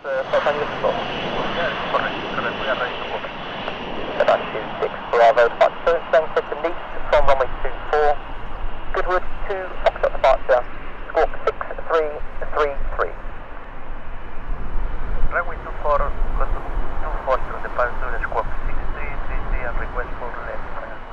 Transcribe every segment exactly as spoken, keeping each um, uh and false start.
uh, first time you're looking for? Yeah, correct, correct. We are ready to move. Seven two six Bravo, departure turn clear to Nice from runway two four. Goodwood to Foxtrot departure, squawk six three three three. Runway two four, go to two four to departure, squawk six three three three and request for left.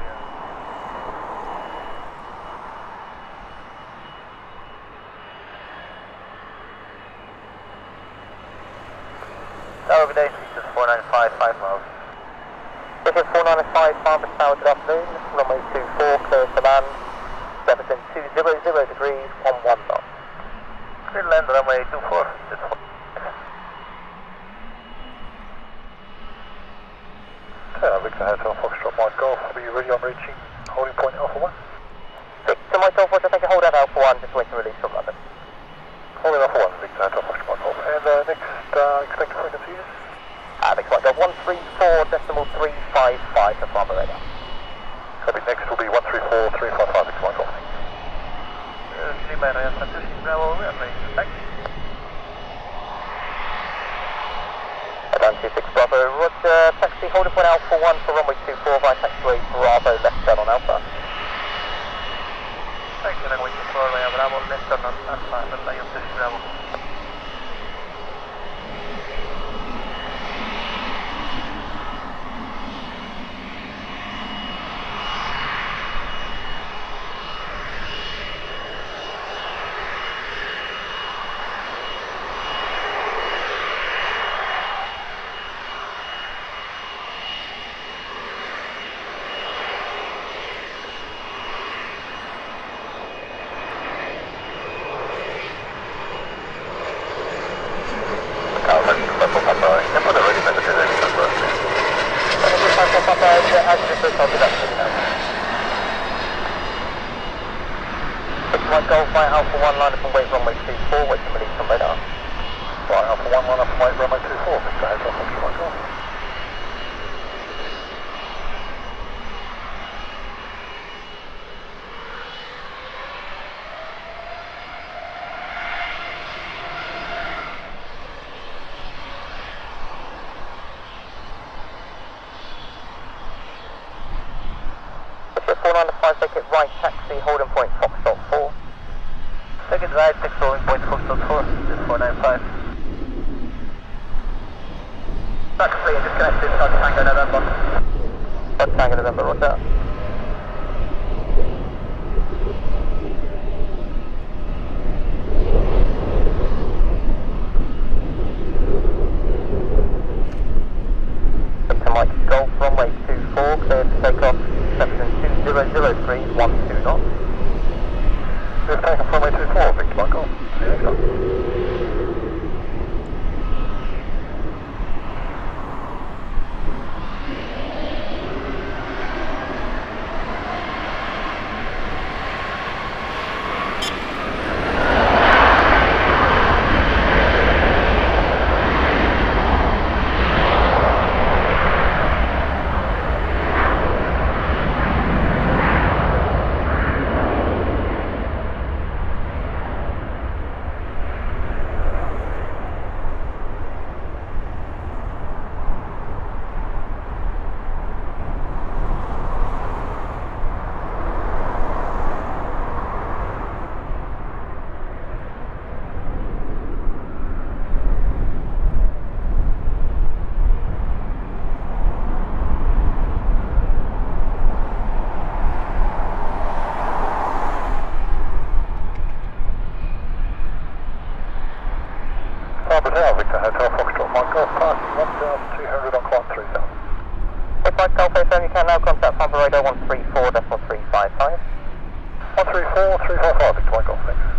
Over there, this is four nine five, five miles. This is four nine five, Farnborough Tower, good afternoon. Runway two four, clear to land. Jefferson two zero zero degrees, on one knot. Clear land, runway two four. Yeah, Victor Hotel Foxtrot Mike Golf, are you ready on reaching holding point Alpha one? Victor Mike Golf, I think you hold out Alpha one, just waiting release from London. Holding Alpha one, Victor Hotel Foxtrot Mike Golf. And uh, next uh, expected frequency is? Uh, Victor Mike Golf, one three four decimal three five five for Farnborough radar. Copy, next will be one three four three five five, Victor Mike Golf. Lima Royal Francisco Bravo, we are ready to taxi. Advance two six Bravo, roger, taxi, holding point Alpha one for runway two four, via taxiway Bravo, left turn on Alpha. Taxi, runway two four, via Bravo, left turn on Alpha, runway two six Bravo. Mike Golf by Alpha one, line up and wait runway two four, wait for release from radar. By Alpha one, line up and wait runway two four, Victor Hotel Foxtrot Mike Golf. four nine five, take it right, taxi, holding point Foxtrot four. Take it right, take holding point Foxtrot four, this is four nine five. Taxi, disconnected, South Tango November. South Tango November, roger. Victor Mike Golf, runway two four, clear to take off. two zero zero three, one two knots. We've taken from runway two four, Victor Mike Golf. See you next time. Farnborough Victor Hotel Foxtrot Mike Golf, parking one thousand two hundred on climb three thousand. If Mike Golf F M, you can now contact Farnborough radar one three four decimal three five five. one three four three five five, Victor Mike Golf, thanks.